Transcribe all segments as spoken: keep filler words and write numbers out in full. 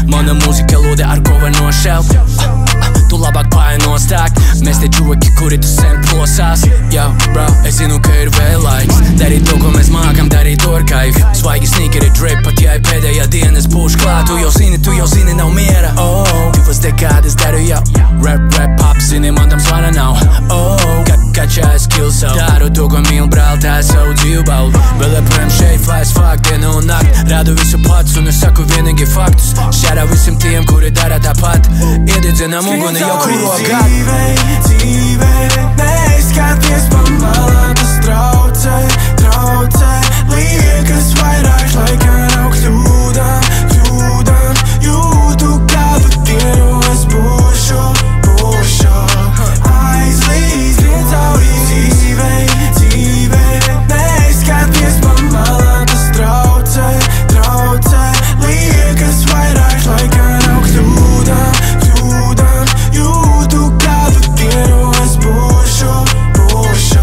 Mana mūzika lūdē ar ko var nošelt. Tu labāk pāri nostāk. Mēs te čuvaki, kuri tu sen plosās. Yo, bro, es zinu, ka ir vēl laiks darīt to, ko mēs mākam darīt to ar kaifu. Svaigi sneakeri drip, pat ja ir pēdējā diena es būšu klāt. Tu jau zini, tu jau zini, nav miera. Oh, divas dekādas daru jau rap, rap, pop, zini, man tam zvana nav. Oh, ka, kačā es kilsau. Daru to, ko mīl, brāl, tā savu dzīvu balvu. Vēl joprojām šeit flies fuck dienu un nakt. Rādu visu pats un es saku vienīgi faktus. Šārā visiem tiem, kuri dara tāpat. Iededzinām uguni jau kuro gadu. Dzīvē, neizskaties pa malā, tas traucē, traucē. Liekas vairāk laika nav kļūdām, kļūdām. Jūtu kādu dienu es būšu, būšu. Aizlīdz vien cauri dzīvē, dzīvē. Neizskaties pa malā, tas traucē, traucē. Liekas vairāk laika nav kļūdām, kļūdām. Jūtu kādu dienu es būšu, būšu.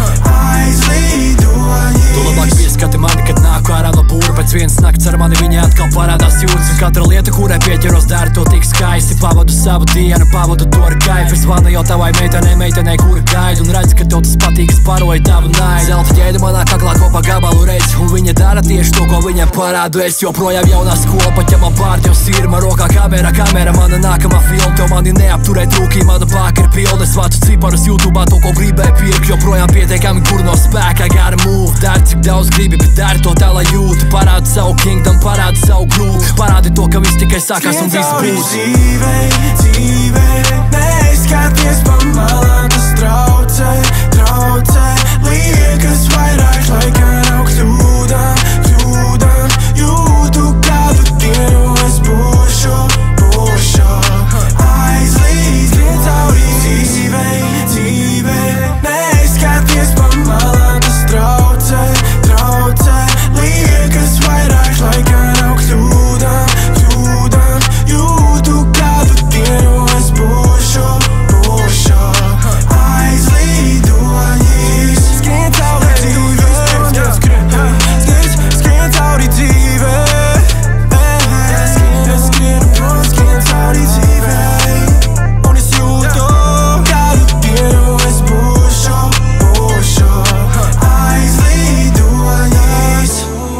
Aizlīdojis. Tu labāk pieskati mani, kad nāku ārā no būra. Pēc vienas nakts ar mani viņa atkal parādās jūtas. Un katra lieta, kurai pieķeros, dara to tik skaisti. Pavadu savu dienu, pavadu to ar kaifu. Es zvanu jau tavai meitenei, meitenei, kura gaida. Un redzi, ka tev tas patīk, es paroju tavu naidu. Zelta ķēde manā kaklā kopā gabalu reizi. Un viņa dara tieši to, ko viņam parādu. Es joprojām jaunā skola, pat ja man pārt jau sirma. Rokā kamera, kamera, mana nākamā filma. Tev mani neapturēt rūkī, mana pāka ir pilna. Es vācu ciparus YouTube'ā, to, ko gribēju pirkt. Joprojām pietiekami, kur no spēkā gara move. Dari, cik daudz gribi, bet dari to tā, lai jūtu. Parādi savu kingdom, parādi savu groove. Parādi to, ka viss tikai sākās un viss būs. Dzīvē, dzīvē, neizskaties pa malā, tas traucē, traucē. Liekas vairāk laika nav kļūdām, kļūdām. Jūtu kādu dienu es būšu, būšu. Aizlīdz vien cauri dzīvē, dzīvē. Neizskaties pa malā, tas traucē, traucē. Liekas vairāk laika nav kļūdām, kļūdām. Jūtu kādu dienu es būšu, būšu. Aizlīdojis. Skrien cauri dzīvē, skrien cauri dzīvē. Skrien prom, skrien cauri dzīvē. Un es jūtu kādu dienu es būšu, būšu. Aizlīdojis.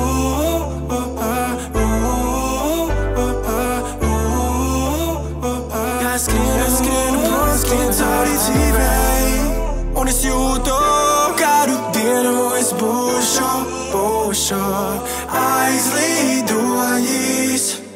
Skrien, skrien prom, skrien cauri dzīvē. Un es jūtu kādu dienu es būšu, būšu. Aizlīdojis.